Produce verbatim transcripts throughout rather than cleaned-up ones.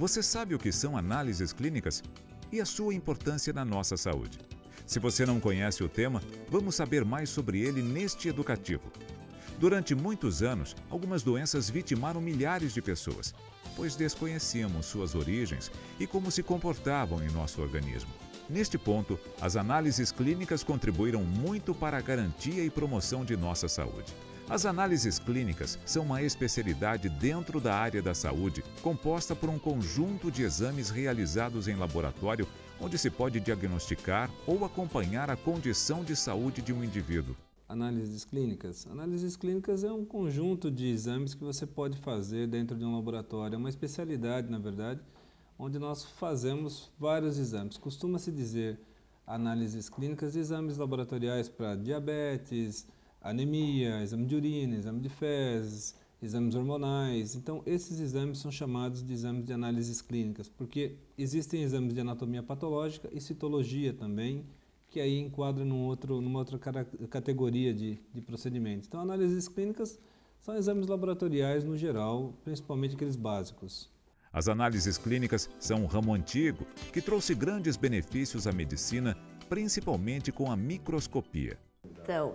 Você sabe o que são análises clínicas? E a sua importância na nossa saúde? Se você não conhece o tema, vamos saber mais sobre ele neste educativo. Durante muitos anos, algumas doenças vitimaram milhares de pessoas, pois desconhecíamos suas origens e como se comportavam em nosso organismo. Neste ponto, as análises clínicas contribuíram muito para a garantia e promoção de nossa saúde. As análises clínicas são uma especialidade dentro da área da saúde, composta por um conjunto de exames realizados em laboratório, onde se pode diagnosticar ou acompanhar a condição de saúde de um indivíduo. Análises clínicas. Análises clínicas é um conjunto de exames que você pode fazer dentro de um laboratório. É uma especialidade, na verdade, onde nós fazemos vários exames. Costuma-se dizer análises clínicas, exames laboratoriais para diabetes, anemia, exame de urina, exame de fezes, exames hormonais. Então, esses exames são chamados de exames de análises clínicas, porque existem exames de anatomia patológica e citologia também, que aí enquadra num outro, numa outra categoria de, de procedimentos. Então, análises clínicas são exames laboratoriais no geral, principalmente aqueles básicos. As análises clínicas são um ramo antigo que trouxe grandes benefícios à medicina, principalmente com a microscopia. Então,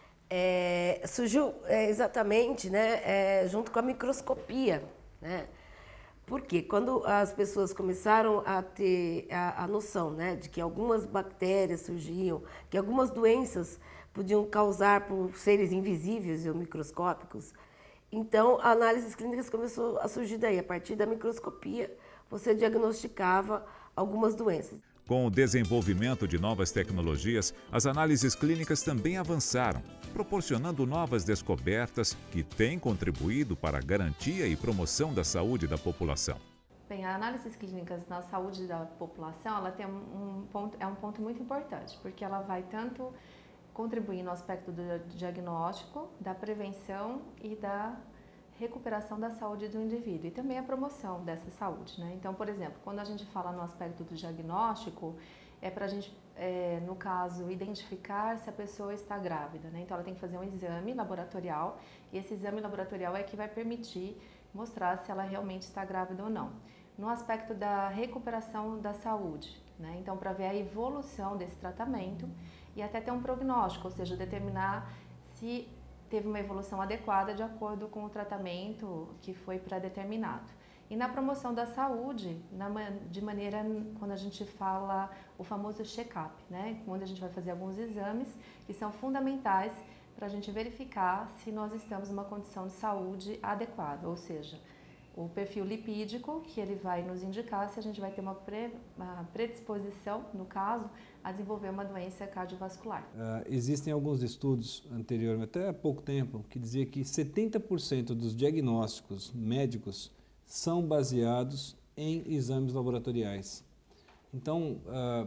é, surgiu é, exatamente né, é, junto com a microscopia, né? Porque quando as pessoas começaram a ter a, a noção né, de que algumas bactérias surgiam, que algumas doenças podiam causar por seres invisíveis ou microscópicos, então a análises clínicas começou a surgir daí. A partir da microscopia, você diagnosticava algumas doenças. Com o desenvolvimento de novas tecnologias, as análises clínicas também avançaram, proporcionando novas descobertas que têm contribuído para a garantia e promoção da saúde da população. Bem, a análises clínicas na saúde da população, ela tem um ponto, é um ponto muito importante, porque ela vai tanto contribuir no aspecto do diagnóstico, da prevenção e da recuperação da saúde do indivíduo e também a promoção dessa saúde, né? Então, por exemplo, quando a gente fala no aspecto do diagnóstico, é para a gente, é, no caso, identificar se a pessoa está grávida, né? Então, ela tem que fazer um exame laboratorial e esse exame laboratorial é que vai permitir mostrar se ela realmente está grávida ou não. No aspecto da recuperação da saúde, né? Então, para ver a evolução desse tratamento e até ter um prognóstico, ou seja, determinar se teve uma evolução adequada de acordo com o tratamento que foi pré-determinado. E na promoção da saúde, na, de maneira, quando a gente fala o famoso check-up, né? Onde a gente vai fazer alguns exames que são fundamentais para a gente verificar se nós estamos numa condição de saúde adequada, ou seja, o perfil lipídico, que ele vai nos indicar se a gente vai ter uma, pre, uma predisposição, no caso, a desenvolver uma doença cardiovascular. Uh, existem alguns estudos anteriores, até há pouco tempo, que dizia que setenta por cento dos diagnósticos médicos são baseados em exames laboratoriais. Então, uh,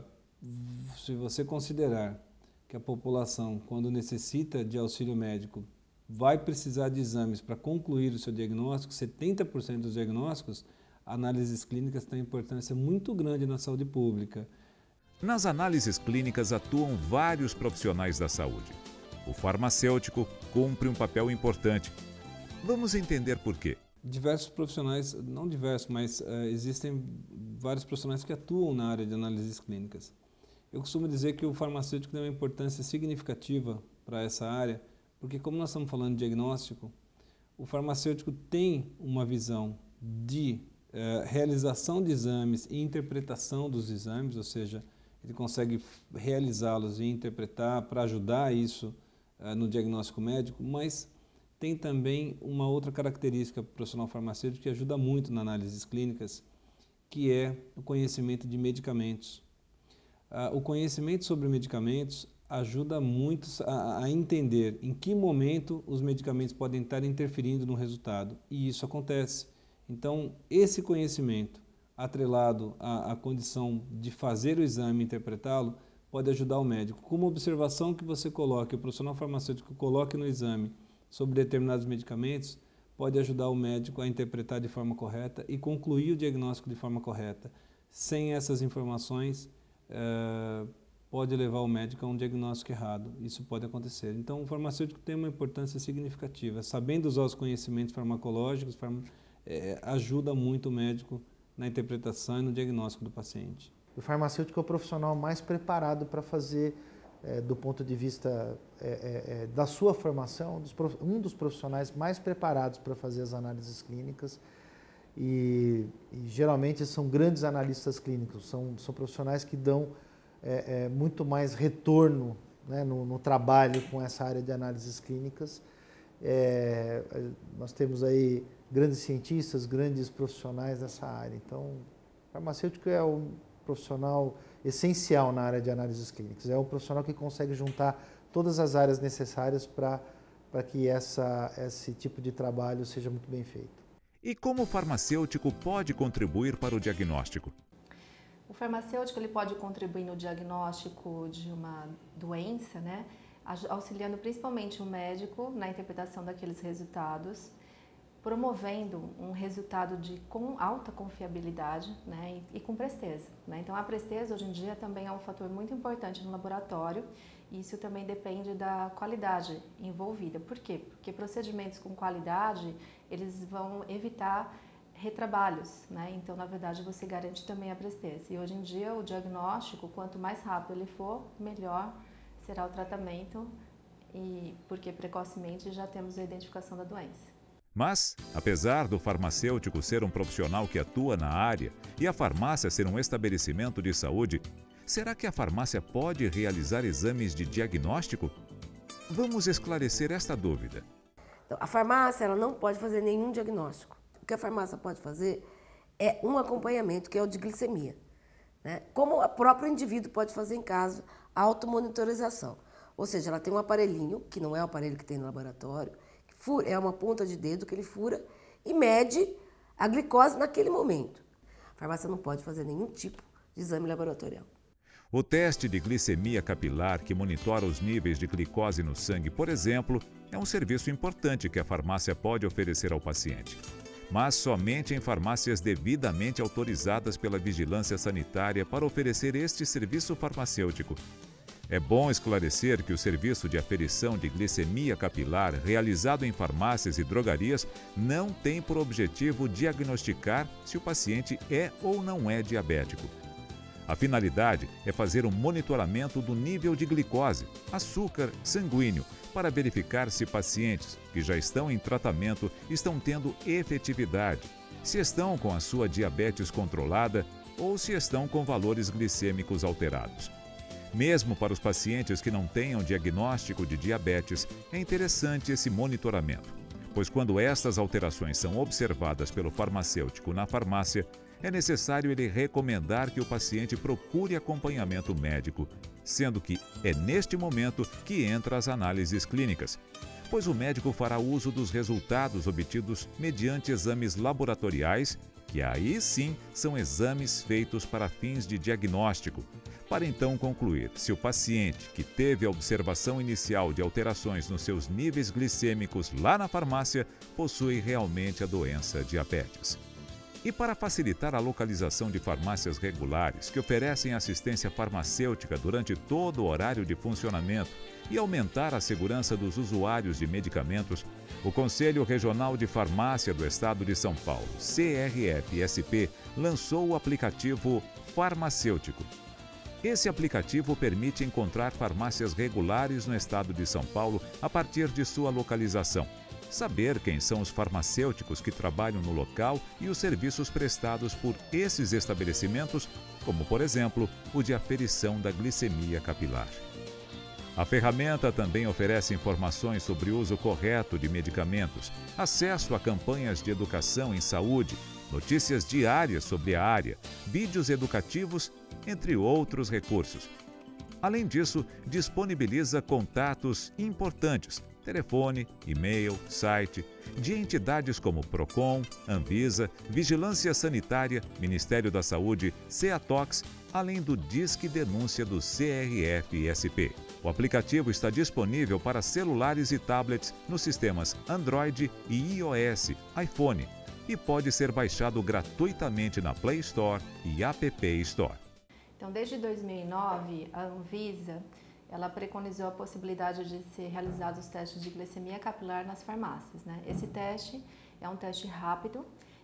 se você considerar que a população, quando necessita de auxílio médico, vai precisar de exames para concluir o seu diagnóstico, setenta por cento dos diagnósticos, análises clínicas têm importância muito grande na saúde pública. Nas análises clínicas atuam vários profissionais da saúde. O farmacêutico cumpre um papel importante. Vamos entender por quê. Diversos profissionais, não diversos, mas uh, existem vários profissionais que atuam na área de análises clínicas. Eu costumo dizer que o farmacêutico tem uma importância significativa para essa área, porque como nós estamos falando de diagnóstico, o farmacêutico tem uma visão de eh, realização de exames e interpretação dos exames, ou seja, ele consegue realizá-los e interpretar para ajudar isso eh, no diagnóstico médico, mas tem também uma outra característica profissional farmacêutico que ajuda muito nas análises clínicas, que é o conhecimento de medicamentos. Ah, o conhecimento sobre medicamentos ajuda muito a, a entender em que momento os medicamentos podem estar interferindo no resultado, e isso acontece. Então, esse conhecimento, atrelado à, à condição de fazer o exame e interpretá-lo, pode ajudar o médico. Com uma observação que você coloque, o profissional farmacêutico coloque no exame sobre determinados medicamentos, pode ajudar o médico a interpretar de forma correta e concluir o diagnóstico de forma correta. Sem essas informações, é, pode levar o médico a um diagnóstico errado. Isso pode acontecer. Então, o farmacêutico tem uma importância significativa. Sabendo usar os conhecimentos farmacológicos, farma, é, ajuda muito o médico na interpretação e no diagnóstico do paciente. O farmacêutico é o profissional mais preparado para fazer, é, do ponto de vista é, é, é, da sua formação, dos, um dos profissionais mais preparados para fazer as análises clínicas. E, e geralmente são grandes analistas clínicos, são, são profissionais que dão é, é, muito mais retorno, né, no, no trabalho com essa área de análises clínicas. É, nós temos aí grandes cientistas, grandes profissionais nessa área. Então, o farmacêutico é um profissional essencial na área de análises clínicas. É um profissional que consegue juntar todas as áreas necessárias para para que essa, esse tipo de trabalho seja muito bem feito. E como o farmacêutico pode contribuir para o diagnóstico? O farmacêutico ele pode contribuir no diagnóstico de uma doença, né, auxiliando principalmente o médico na interpretação daqueles resultados, promovendo um resultado de com alta confiabilidade, né, e, e com presteza, né? Então a presteza hoje em dia também é um fator muito importante no laboratório e isso também depende da qualidade envolvida. Por quê? Porque procedimentos com qualidade eles vão evitar retrabalhos, né? Então na verdade você garante também a presteza. E hoje em dia o diagnóstico, quanto mais rápido ele for, melhor será o tratamento, e porque precocemente já temos a identificação da doença. Mas, apesar do farmacêutico ser um profissional que atua na área e a farmácia ser um estabelecimento de saúde, será que a farmácia pode realizar exames de diagnóstico? Vamos esclarecer esta dúvida. Então, a farmácia ela não pode fazer nenhum diagnóstico. O que a farmácia pode fazer é um acompanhamento, que é o de glicemia, né? Como o próprio indivíduo pode fazer em casa, a automonitorização. Ou seja, ela tem um aparelhinho, que não é o aparelho que tem no laboratório, é uma ponta de dedo que ele fura e mede a glicose naquele momento. A farmácia não pode fazer nenhum tipo de exame laboratorial. O teste de glicemia capilar, que monitora os níveis de glicose no sangue, por exemplo, é um serviço importante que a farmácia pode oferecer ao paciente. Mas somente em farmácias devidamente autorizadas pela vigilância sanitária para oferecer este serviço farmacêutico. É bom esclarecer que o serviço de aferição de glicemia capilar realizado em farmácias e drogarias não tem por objetivo diagnosticar se o paciente é ou não é diabético. A finalidade é fazer um monitoramento do nível de glicose, açúcar sanguíneo, para verificar se pacientes que já estão em tratamento estão tendo efetividade, se estão com a sua diabetes controlada ou se estão com valores glicêmicos alterados. Mesmo para os pacientes que não tenham diagnóstico de diabetes, é interessante esse monitoramento, pois quando estas alterações são observadas pelo farmacêutico na farmácia, é necessário ele recomendar que o paciente procure acompanhamento médico, sendo que é neste momento que entram as análises clínicas, pois o médico fará uso dos resultados obtidos mediante exames laboratoriais, que aí sim são exames feitos para fins de diagnóstico, para então concluir se o paciente que teve a observação inicial de alterações nos seus níveis glicêmicos lá na farmácia possui realmente a doença diabetes. E para facilitar a localização de farmácias regulares que oferecem assistência farmacêutica durante todo o horário de funcionamento e aumentar a segurança dos usuários de medicamentos, o Conselho Regional de Farmácia do Estado de São Paulo, C R F S P, lançou o aplicativo Farmacêutico. Esse aplicativo permite encontrar farmácias regulares no estado de São Paulo a partir de sua localização, saber quem são os farmacêuticos que trabalham no local e os serviços prestados por esses estabelecimentos, como, por exemplo, o de aferição da glicemia capilar. A ferramenta também oferece informações sobre o uso correto de medicamentos, acesso a campanhas de educação em saúde, notícias diárias sobre a área, vídeos educativos, entre outros recursos. Além disso, disponibiliza contatos importantes, telefone, e-mail, site, de entidades como Procon, Anvisa, Vigilância Sanitária, Ministério da Saúde, Ceatox, além do Disque Denúncia do C R F S P. O aplicativo está disponível para celulares e tablets nos sistemas Android e iOS, iPhone, e pode ser baixado gratuitamente na Play Store e App Store. Então, desde dois mil e nove, a Anvisa ela preconizou a possibilidade de ser realizados os testes de glicemia capilar nas farmácias, né? Esse teste é um teste rápido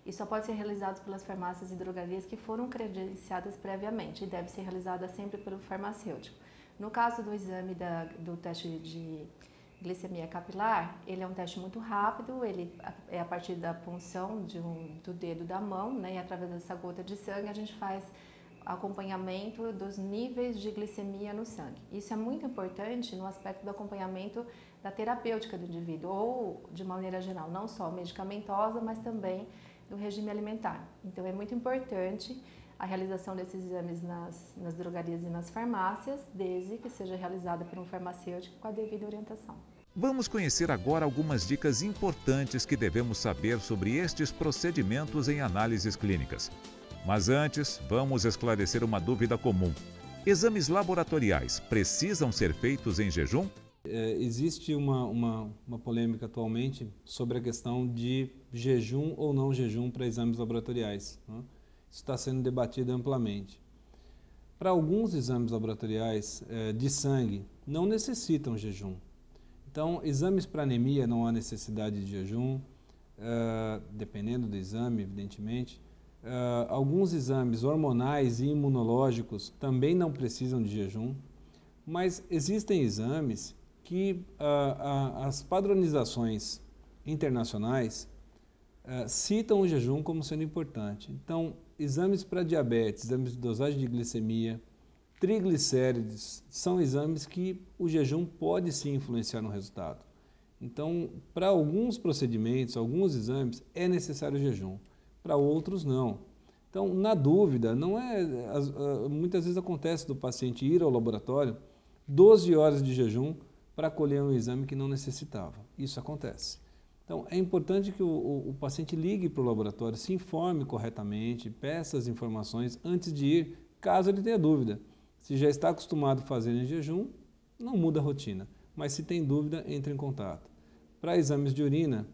e só pode ser realizado pelas farmácias e drogarias que foram credenciadas previamente e deve ser realizada sempre pelo farmacêutico. No caso do exame da, do teste de glicemia capilar, ele é um teste muito rápido, ele é a partir da punção de um, do dedo da mão, né, e através dessa gota de sangue a gente faz acompanhamento dos níveis de glicemia no sangue. Isso é muito importante no aspecto do acompanhamento da terapêutica do indivíduo, ou de maneira geral, não só medicamentosa, mas também do regime alimentar. Então é muito importante a realização desses exames nas, nas drogarias e nas farmácias, desde que seja realizada por um farmacêutico com a devida orientação. Vamos conhecer agora algumas dicas importantes que devemos saber sobre estes procedimentos em análises clínicas. Mas antes, vamos esclarecer uma dúvida comum. Exames laboratoriais precisam ser feitos em jejum? É, existe uma, uma, uma polêmica atualmente sobre a questão de jejum ou não jejum para exames laboratoriais, né? Isso está sendo debatido amplamente. Para alguns exames laboratoriais é, de sangue, não necessitam jejum. Então, exames para anemia não há necessidade de jejum, é, dependendo do exame, evidentemente. Uh, alguns exames hormonais e imunológicos também não precisam de jejum, mas existem exames que uh, uh, as padronizações internacionais uh, citam o jejum como sendo importante. Então, exames para diabetes, exames de dosagem de glicemia, triglicérides, são exames que o jejum pode sim influenciar no resultado. Então, para alguns procedimentos, alguns exames, é necessário jejum. Para outros não. Então, na dúvida, não é, muitas vezes acontece do paciente ir ao laboratório doze horas de jejum para colher um exame que não necessitava. Isso acontece. Então, é importante que o, o, o paciente ligue para o laboratório, se informe corretamente, peça as informações antes de ir, caso ele tenha dúvida. Se já está acostumado a fazer em jejum, não muda a rotina. Mas se tem dúvida, entre em contato. Para exames de urina,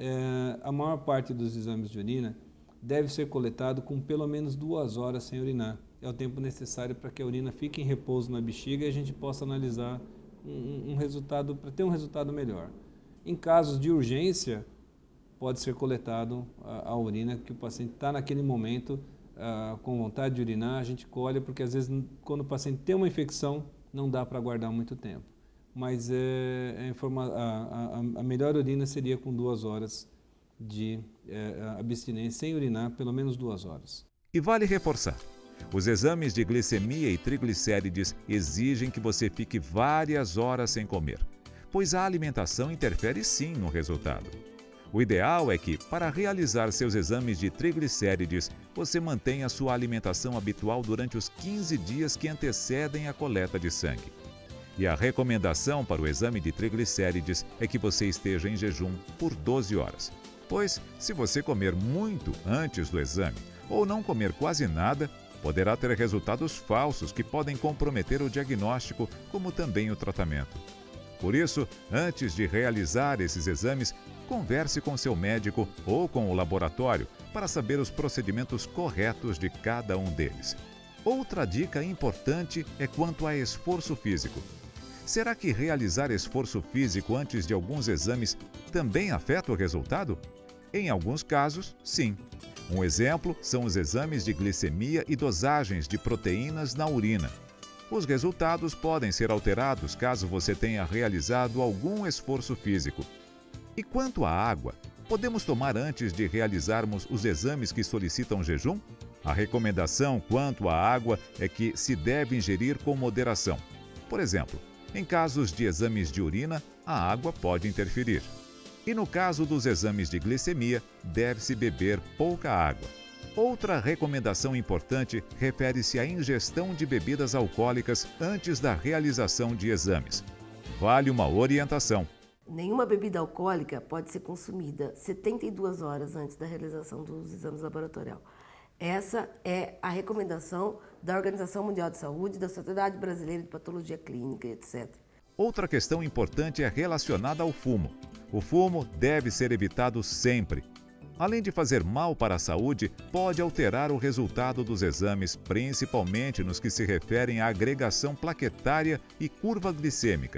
é, a maior parte dos exames de urina deve ser coletado com pelo menos duas horas sem urinar. É o tempo necessário para que a urina fique em repouso na bexiga e a gente possa analisar um, um resultado, para ter um resultado melhor. Em casos de urgência, pode ser coletado a, a urina que o paciente está naquele momento uh, com vontade de urinar, a gente colhe, porque às vezes quando o paciente tem uma infecção, não dá para guardar muito tempo. Mas é, é informa a, a, a melhor urina seria com duas horas de é, abstinência sem urinar, pelo menos duas horas. E vale reforçar, os exames de glicemia e triglicérides exigem que você fique várias horas sem comer, pois a alimentação interfere sim no resultado. O ideal é que, para realizar seus exames de triglicérides, você mantenha sua alimentação habitual durante os quinze dias que antecedem a coleta de sangue. E a recomendação para o exame de triglicérides é que você esteja em jejum por doze horas. Pois, se você comer muito antes do exame ou não comer quase nada, poderá ter resultados falsos que podem comprometer o diagnóstico, como também o tratamento. Por isso, antes de realizar esses exames, converse com seu médico ou com o laboratório para saber os procedimentos corretos de cada um deles. Outra dica importante é quanto a esforço físico. Será que realizar esforço físico antes de alguns exames também afeta o resultado? Em alguns casos, sim. Um exemplo são os exames de glicemia e dosagens de proteínas na urina. Os resultados podem ser alterados caso você tenha realizado algum esforço físico. E quanto à água, podemos tomar antes de realizarmos os exames que solicitam jejum? A recomendação quanto à água é que se deve ingerir com moderação. Por exemplo, em casos de exames de urina, a água pode interferir. E no caso dos exames de glicemia, deve-se beber pouca água. Outra recomendação importante refere-se à ingestão de bebidas alcoólicas antes da realização de exames. Vale uma orientação. Nenhuma bebida alcoólica pode ser consumida setenta e duas horas antes da realização dos exames laboratoriais. Essa é a recomendação da Organização Mundial de Saúde, da Sociedade Brasileira de Patologia Clínica, etcétera. Outra questão importante é relacionada ao fumo. O fumo deve ser evitado sempre. Além de fazer mal para a saúde, pode alterar o resultado dos exames, principalmente nos que se referem à agregação plaquetária e curva glicêmica.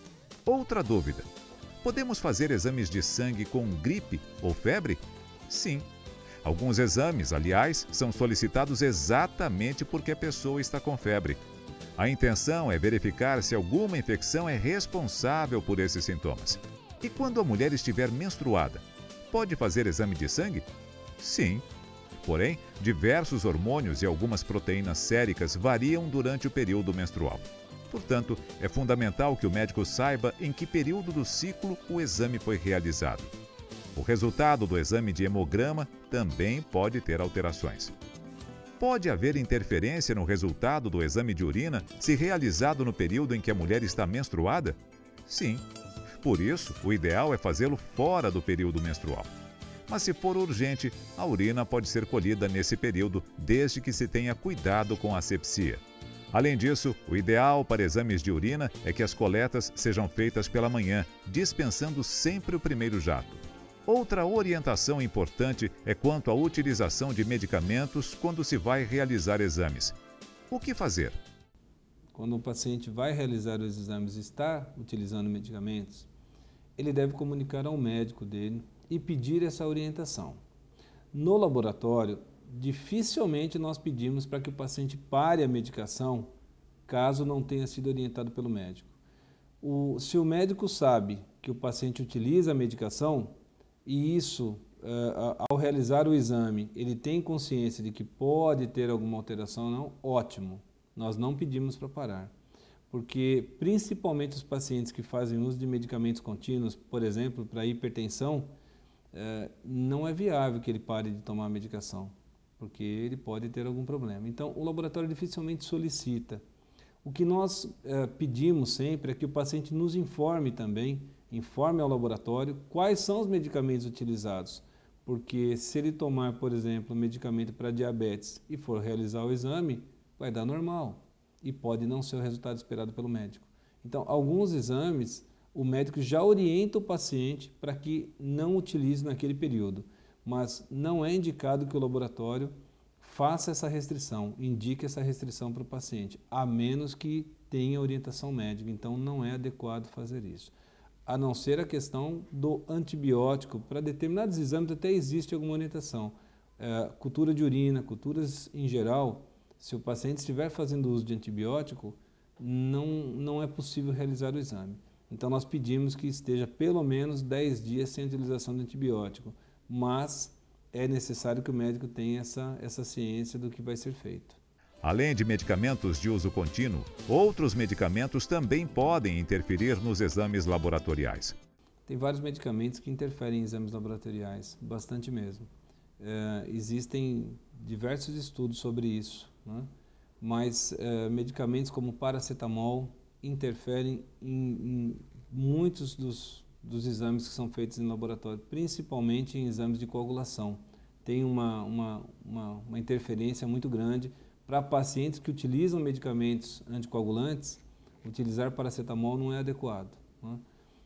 Outra dúvida: podemos fazer exames de sangue com gripe ou febre? Sim. Alguns exames, aliás, são solicitados exatamente porque a pessoa está com febre. A intenção é verificar se alguma infecção é responsável por esses sintomas. E quando a mulher estiver menstruada, pode fazer exame de sangue? Sim. Porém, diversos hormônios e algumas proteínas séricas variam durante o período menstrual. Portanto, é fundamental que o médico saiba em que período do ciclo o exame foi realizado. O resultado do exame de hemograma também pode ter alterações. Pode haver interferência no resultado do exame de urina se realizado no período em que a mulher está menstruada? Sim. Por isso, o ideal é fazê-lo fora do período menstrual. Mas se for urgente, a urina pode ser colhida nesse período, desde que se tenha cuidado com a asepsia. Além disso, o ideal para exames de urina é que as coletas sejam feitas pela manhã, dispensando sempre o primeiro jato. Outra orientação importante é quanto à utilização de medicamentos quando se vai realizar exames. O que fazer? Quando o paciente vai realizar os exames e está utilizando medicamentos, ele deve comunicar ao médico dele e pedir essa orientação. No laboratório, dificilmente nós pedimos para que o paciente pare a medicação caso não tenha sido orientado pelo médico. O, se o médico sabe que o paciente utiliza a medicação e isso, uh, ao realizar o exame, ele tem consciência de que pode ter alguma alteração ou não, ótimo, nós não pedimos para parar. Porque principalmente os pacientes que fazem uso de medicamentos contínuos, por exemplo, para hipertensão, uh, não é viável que ele pare de tomar a medicação, porque ele pode ter algum problema. Então, o laboratório dificilmente solicita. O que nós uh, pedimos sempre é que o paciente nos informe também, informe ao laboratório quais são os medicamentos utilizados, porque se ele tomar, por exemplo, medicamento para diabetes e for realizar o exame, vai dar normal e pode não ser o resultado esperado pelo médico. Então, alguns exames, o médico já orienta o paciente para que não utilize naquele período, mas não é indicado que o laboratório faça essa restrição, indique essa restrição para o paciente, a menos que tenha orientação médica, então não é adequado fazer isso. A não ser a questão do antibiótico, para determinados exames até existe alguma orientação. É, cultura de urina, culturas em geral, se o paciente estiver fazendo uso de antibiótico, não, não é possível realizar o exame. Então nós pedimos que esteja pelo menos dez dias sem utilização de antibiótico, mas é necessário que o médico tenha essa, essa ciência do que vai ser feito. Além de medicamentos de uso contínuo, outros medicamentos também podem interferir nos exames laboratoriais. Tem vários medicamentos que interferem em exames laboratoriais, bastante mesmo. É, existem diversos estudos sobre isso, né? Mas é, medicamentos como paracetamol interferem em, em muitos dos, dos exames que são feitos em laboratório, principalmente em exames de coagulação. Tem uma, uma, uma, uma interferência muito grande. Para pacientes que utilizam medicamentos anticoagulantes, utilizar paracetamol não é adequado, né?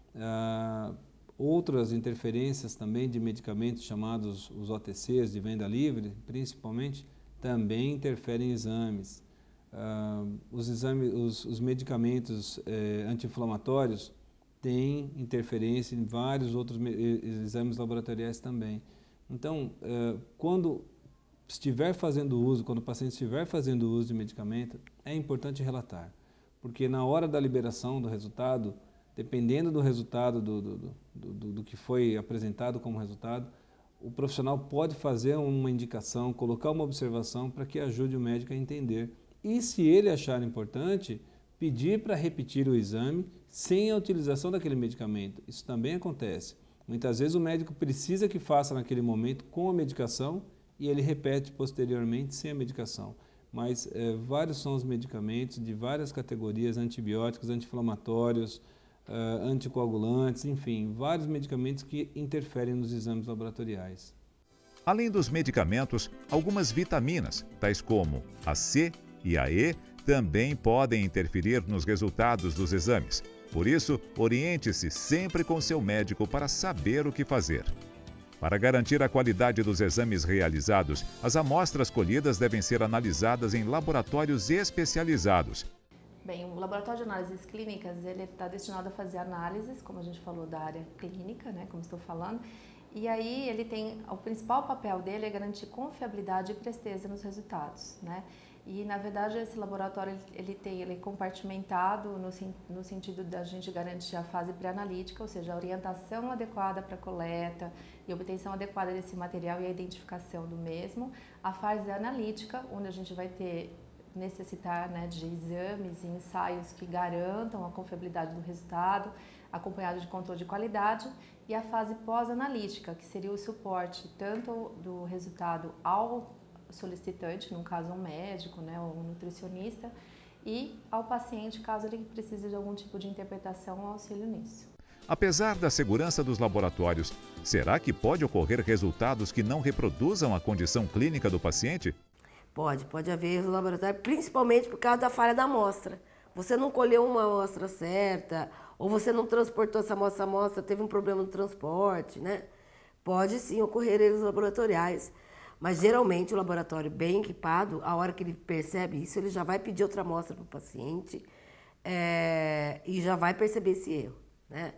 Ah, outras interferências também de medicamentos chamados os O T Cs de venda livre, principalmente, também interferem em exames. Ah, os, exames os, os medicamentos eh, anti-inflamatórios têm interferência em vários outros exames laboratoriais também. Então, eh, quando estiver fazendo uso, quando o paciente estiver fazendo uso de medicamento, é importante relatar, porque na hora da liberação do resultado, dependendo do resultado do, do, do, do, do que foi apresentado como resultado, o profissional pode fazer uma indicação, colocar uma observação para que ajude o médico a entender. E se ele achar importante, pedir para repetir o exame sem a utilização daquele medicamento. Isso também acontece. Muitas vezes o médico precisa que faça naquele momento com a medicação e ele repete posteriormente sem a medicação. Mas é, vários são os medicamentos de várias categorias, antibióticos, anti-inflamatórios, uh, anticoagulantes, enfim, vários medicamentos que interferem nos exames laboratoriais. Além dos medicamentos, algumas vitaminas, tais como a C e a E, também podem interferir nos resultados dos exames. Por isso, oriente-se sempre com seu médico para saber o que fazer. Para garantir a qualidade dos exames realizados, as amostras colhidas devem ser analisadas em laboratórios especializados. Bem, o laboratório de análises clínicas ele está destinado a fazer análises, como a gente falou, da área clínica, né, como estou falando, E aí ele tem, o principal papel dele é garantir confiabilidade e presteza nos resultados, né? E na verdade esse laboratório ele tem ele é compartimentado no, no sentido da gente garantir a fase pré-analítica, ou seja, a orientação adequada para a coleta e obtenção adequada desse material e a identificação do mesmo. A fase analítica, onde a gente vai ter necessitar, né, de exames e ensaios que garantam a confiabilidade do resultado, acompanhado de controle de qualidade, e a fase pós-analítica, que seria o suporte tanto do resultado ao solicitante, no caso um médico, né, ou um nutricionista, e ao paciente, caso ele precise de algum tipo de interpretação ou auxílio nisso. Apesar da segurança dos laboratórios, será que pode ocorrer resultados que não reproduzam a condição clínica do paciente? Pode, pode haver erro no laboratório, principalmente por causa da falha da amostra. Você não colheu uma amostra certa, ou você não transportou essa amostra, a amostra teve um problema no transporte, né? Pode sim ocorrer erros laboratoriais, mas geralmente o laboratório bem equipado, a hora que ele percebe isso, ele já vai pedir outra amostra para o paciente é, e já vai perceber esse erro, né?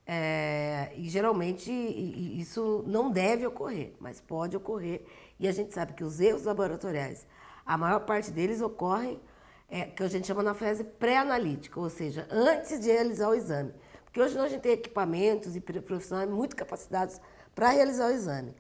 É, e geralmente isso não deve ocorrer, mas pode ocorrer. E a gente sabe que os erros laboratoriais, a maior parte deles ocorrem, é, que a gente chama na fase pré-analítica, ou seja, antes de realizar o exame. Porque hoje a gente tem equipamentos e profissionais muito capacitados para realizar o exame.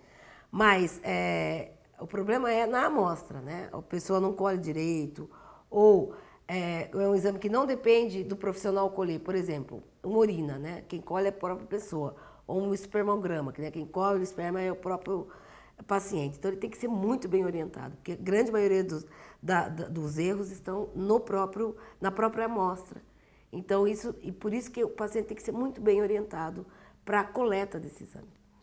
Mas é, o problema é na amostra, né? A pessoa não colhe direito, ou é, é um exame que não depende do profissional colher. Por exemplo, uma urina, né? Quem colhe é a própria pessoa. Ou um espermograma, que, né? Quem colhe o esperma é o próprio paciente. Então, ele tem que ser muito bem orientado, porque a grande maioria dos, da, da, dos erros estão no próprio, na própria amostra. Então, isso, e por isso que o paciente tem que ser muito bem orientado para a coleta desse exame.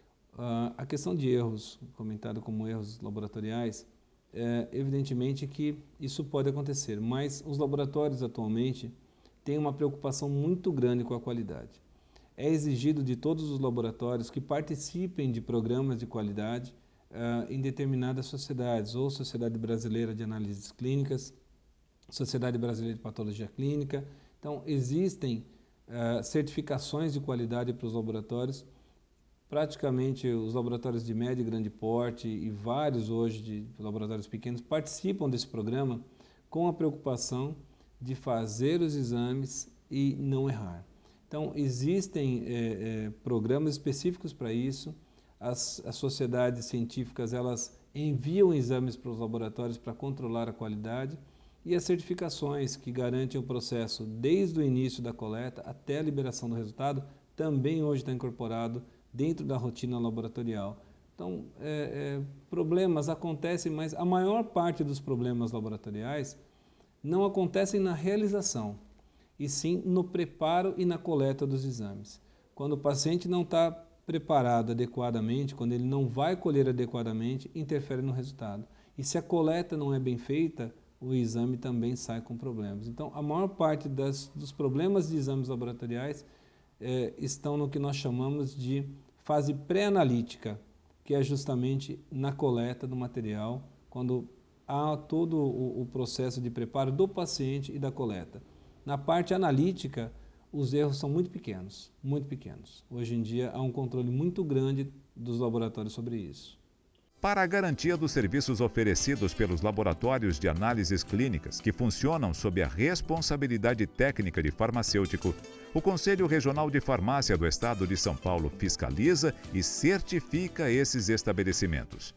Uh, a questão de erros, comentado como erros laboratoriais, é evidentemente que isso pode acontecer, mas os laboratórios atualmente têm uma preocupação muito grande com a qualidade. É exigido de todos os laboratórios que participem de programas de qualidade uh, em determinadas sociedades, ou Sociedade Brasileira de Análises Clínicas, Sociedade Brasileira de Patologia Clínica. Então, existem uh, certificações de qualidade para os laboratórios. Praticamente os laboratórios de médio e grande porte e vários hoje de laboratórios pequenos participam desse programa com a preocupação de fazer os exames e não errar. Então, existem é, é, programas específicos para isso. As, as sociedades científicas, elas enviam exames para os laboratórios para controlar a qualidade, e as certificações que garantem o processo desde o início da coleta até a liberação do resultado também hoje está incorporado dentro da rotina laboratorial. Então, é, é, problemas acontecem, mas a maior parte dos problemas laboratoriais não acontecem na realização, e sim no preparo e na coleta dos exames. Quando o paciente não está preparado adequadamente, quando ele não vai colher adequadamente, interfere no resultado. E se a coleta não é bem feita, o exame também sai com problemas. Então, a maior parte das, dos problemas de exames laboratoriais é, estão no que nós chamamos de fase pré-analítica, que é justamente na coleta do material, quando há todo o, o processo de preparo do paciente e da coleta. Na parte analítica, os erros são muito pequenos, muito pequenos. Hoje em dia, há um controle muito grande dos laboratórios sobre isso. Para a garantia dos serviços oferecidos pelos laboratórios de análises clínicas, que funcionam sob a responsabilidade técnica de farmacêutico, o Conselho Regional de Farmácia do Estado de São Paulo fiscaliza e certifica esses estabelecimentos.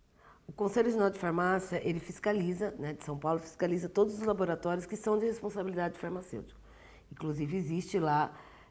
O Conselho Regional de Farmácia, ele fiscaliza, né, de São Paulo, fiscaliza todos os laboratórios que são de responsabilidade farmacêutica. Inclusive, existe lá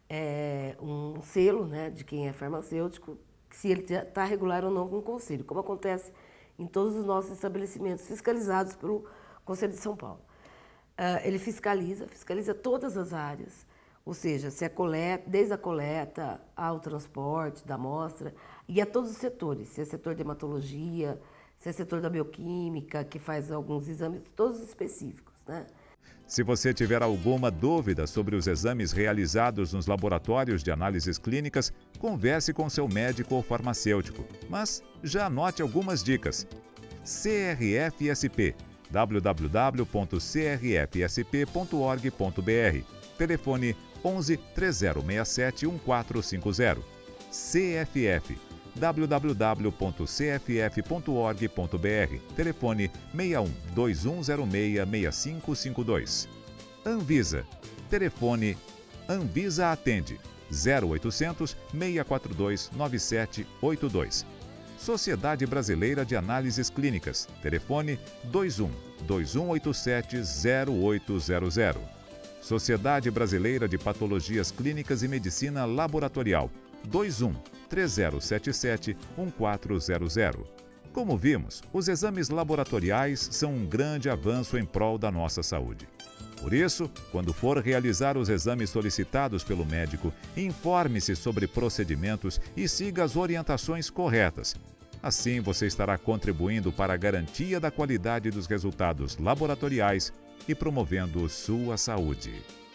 é, um selo, né, de quem é farmacêutico, se ele está regular ou não com o Conselho, como acontece em todos os nossos estabelecimentos fiscalizados pelo Conselho de São Paulo. Uh, ele fiscaliza, fiscaliza todas as áreas, ou seja, se a coleta, desde a coleta ao transporte da amostra, e a todos os setores, se é setor de hematologia, se é setor da bioquímica, que faz alguns exames, todos específicos, né? Se você tiver alguma dúvida sobre os exames realizados nos laboratórios de análises clínicas, converse com seu médico ou farmacêutico. Mas já anote algumas dicas. C R F S P, w w w ponto c r f s p ponto org ponto b r. Telefone onze, três zero seis sete, um quatro cinco zero. C F F, w w w ponto c f f ponto org ponto b r. Telefone seis um dois um zero seis seis cinco cinco dois. Anvisa. Telefone Anvisa Atende zero oitocentos, seis quatro dois, nove sete oito dois. Sociedade Brasileira de Análises Clínicas. Telefone dois um dois um oito sete zero oito zero zero. Sociedade Brasileira de Patologias Clínicas e Medicina Laboratorial. dois um três zero sete sete um quatro zero zero. Como vimos, os exames laboratoriais são um grande avanço em prol da nossa saúde. Por isso, quando for realizar os exames solicitados pelo médico, informe-se sobre procedimentos e siga as orientações corretas. Assim, você estará contribuindo para a garantia da qualidade dos resultados laboratoriais e promovendo sua saúde.